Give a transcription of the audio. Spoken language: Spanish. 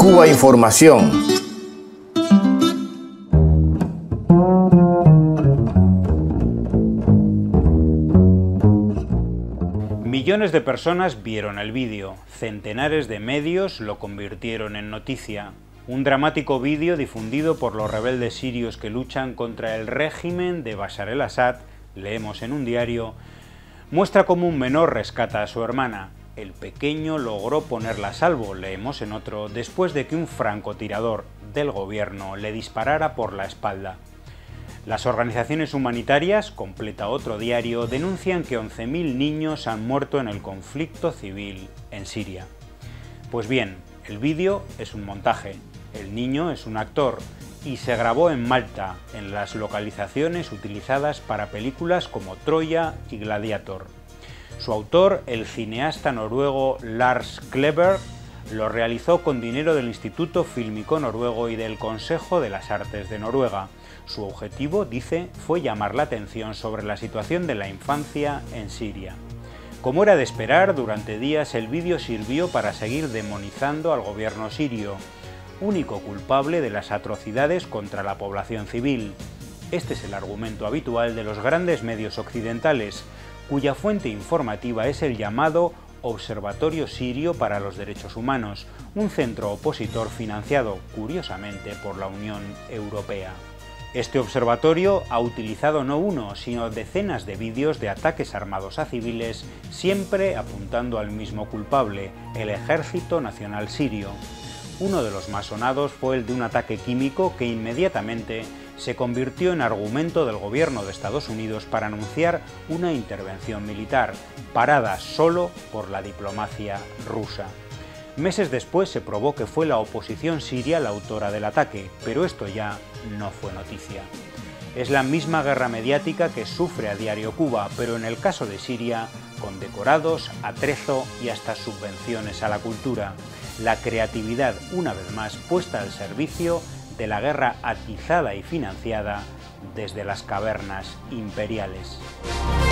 Cuba Información. Millones de personas vieron el vídeo, centenares de medios lo convirtieron en noticia. Un dramático vídeo difundido por los rebeldes sirios que luchan contra el régimen de Bashar el-Assad, leemos en un diario, muestra cómo un menor rescata a su hermana. El pequeño logró ponerla a salvo, leemos en otro, después de que un francotirador del gobierno le disparara por la espalda. Las organizaciones humanitarias, completa otro diario, denuncian que 11.000 niños han muerto en el conflicto civil en Siria. Pues bien, el vídeo es un montaje, el niño es un actor y se grabó en Malta, en las localizaciones utilizadas para películas como Troya y Gladiator. Su autor, el cineasta noruego Lars Kleber, lo realizó con dinero del Instituto Fílmico Noruego y del Consejo de las Artes de Noruega. Su objetivo, dice, fue llamar la atención sobre la situación de la infancia en Siria. Como era de esperar, durante días el vídeo sirvió para seguir demonizando al gobierno sirio, único culpable de las atrocidades contra la población civil. Este es el argumento habitual de los grandes medios occidentales, cuya fuente informativa es el llamado Observatorio Sirio para los Derechos Humanos, un centro opositor financiado, curiosamente, por la Unión Europea. Este observatorio ha utilizado no uno, sino decenas de vídeos de ataques armados a civiles, siempre apuntando al mismo culpable, el Ejército Nacional Sirio. Uno de los más sonados fue el de un ataque químico que inmediatamente se convirtió en argumento del gobierno de Estados Unidos para anunciar una intervención militar, parada solo por la diplomacia rusa. Meses después se probó que fue la oposición siria la autora del ataque, pero esto ya no fue noticia. Es la misma guerra mediática que sufre a diario Cuba, pero en el caso de Siria, condecorados, atrezo y hasta subvenciones a la cultura. La creatividad, una vez más, puesta al servicio de la guerra atizada y financiada desde las cavernas imperiales.